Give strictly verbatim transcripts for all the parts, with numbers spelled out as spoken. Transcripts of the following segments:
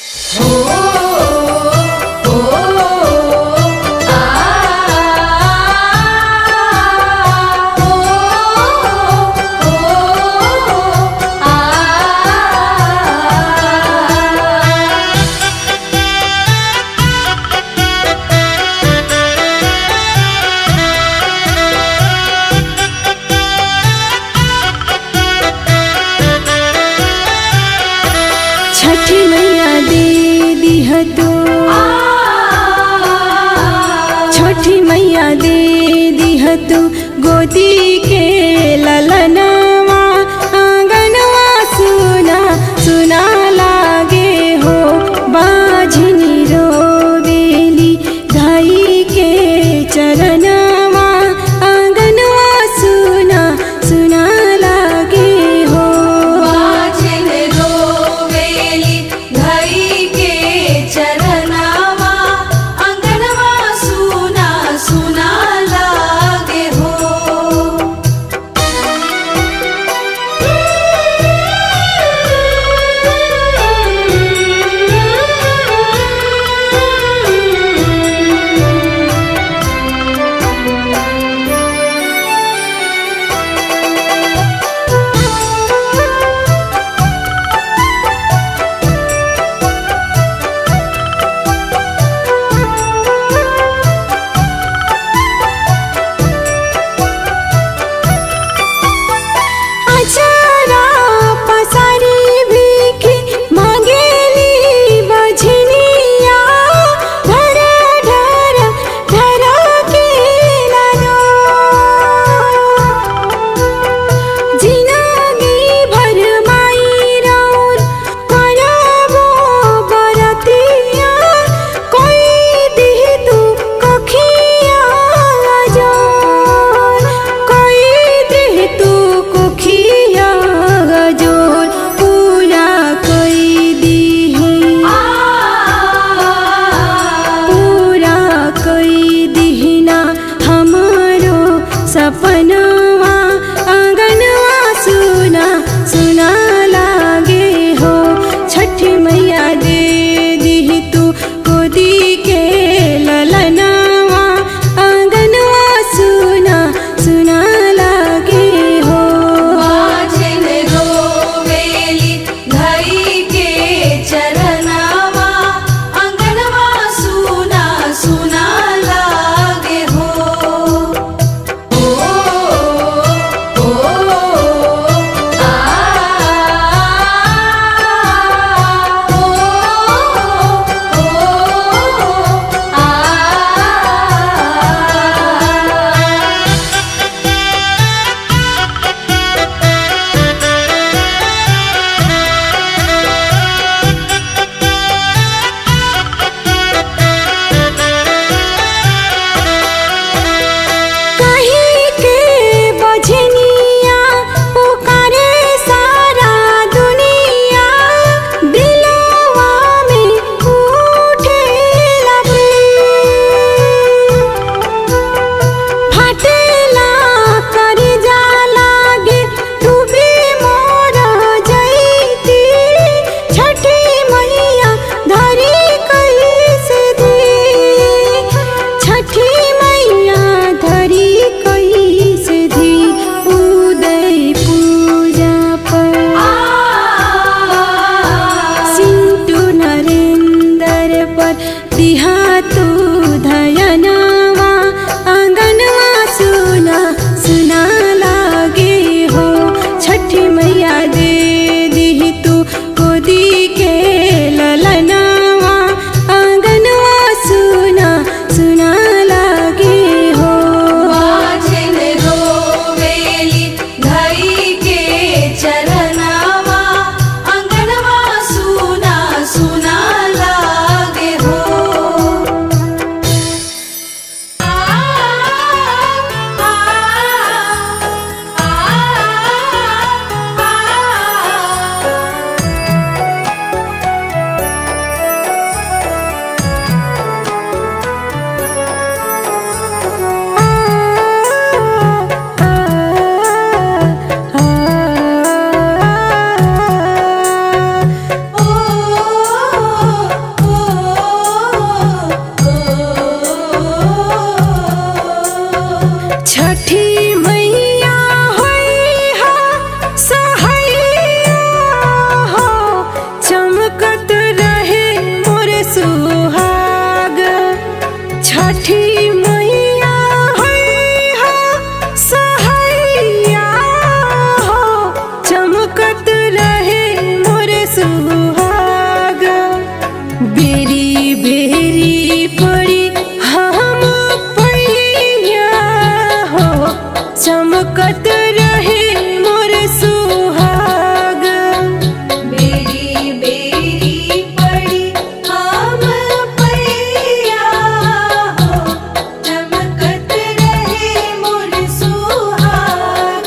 छठी मैया दे दिह तू, छठी मैया दे दिह तू गोदी के ललनवा, आंगनवा सुना सुना लागे हो, बाझनी रोवेली गाई के चरणवा, आंगनवा सुना सुना लागे हो। सपनवा आंगनवा सुना सुना लागे हो, छठी मैया दे दिह तू गोदी के ललनवा, आंगनवा सुना सुना लागे हो। Oh छठी मैया हैया सहैया हो चमकत रहे मोर सुहाग। बेरी बेरी पड़ी हम पैया हो चमकत रहे मोर सुहाग। बेरी बेरी पड़ी हम पैया हो चमकत रहे मोर सुहाग।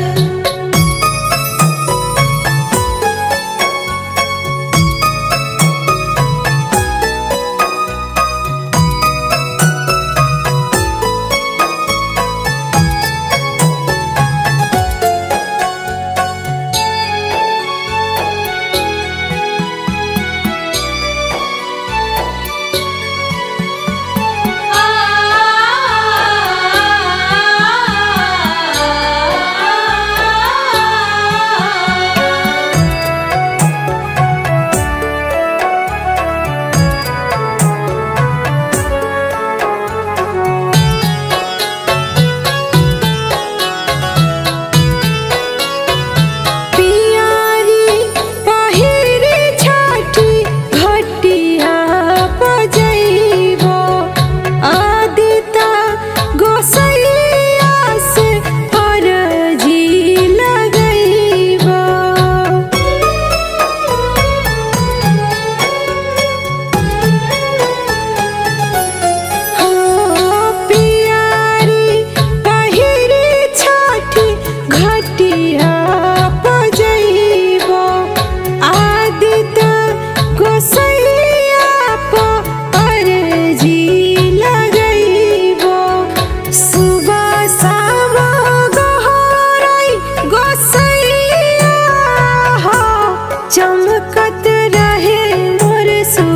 चमकत रहे मोर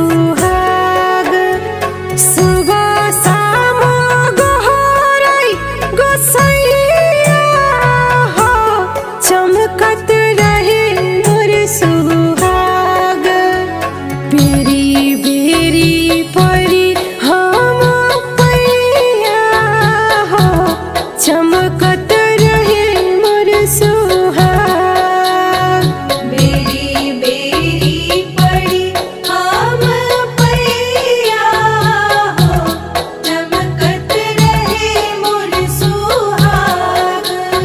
सुहाग। सुबह शाम गोहराई गोसैया हो चमकत रहे मोर सुहाग। बेरी बेरी पड़ी हम पैया हो चमकत रहे मोर सुहाग। बेरी बेरी पड़ी हम पैया हो चमकत रहे मोर सुहाग।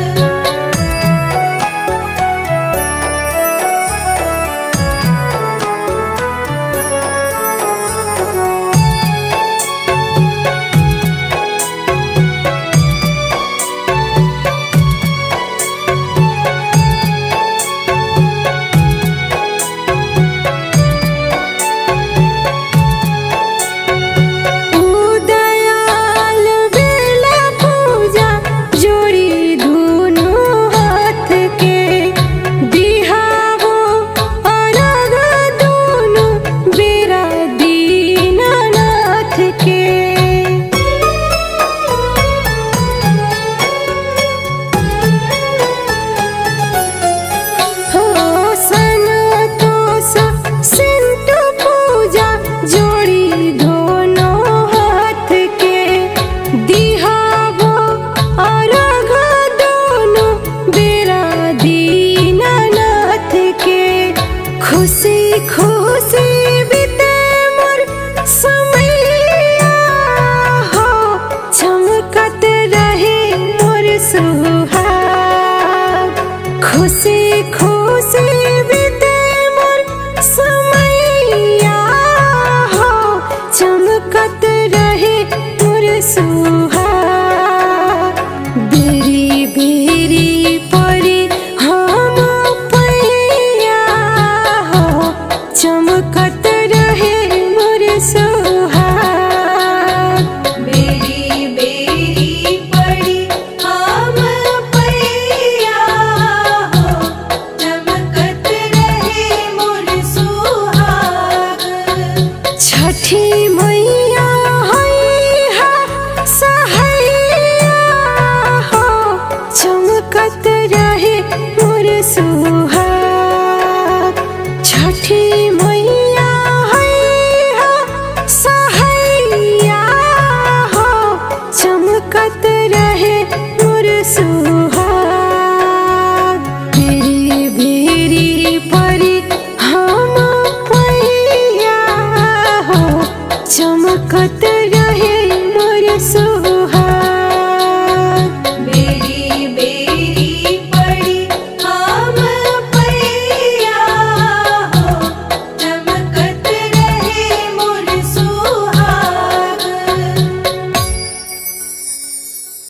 उदयाल बेला पूजा जोड़ी दुनू हाथ के दिहावो अर्घ दुनू बेरा दीनानाथ के। हो संतोष सिंटू पूजा जोड़ी दोनों हाथ के दिहावो अर्घ दोनों बेरा दीनानाथ के। खुशी खुशी बीते मोर समैया हो चमकत रहे मोर सुहाग। खुशी खुशी बीते मोर समैया हो चमकत रहे मोर सुहाग। बेरी बेरी पड़ी हम पैया हो चमकत रहे मोर सुहाग। बेरी बेरी पड़ी हम पैया हो चमकत रहे मोर सुहाग। छठी मैया हैया सहैया हो चमकत रहे मोर सुहाग। छठी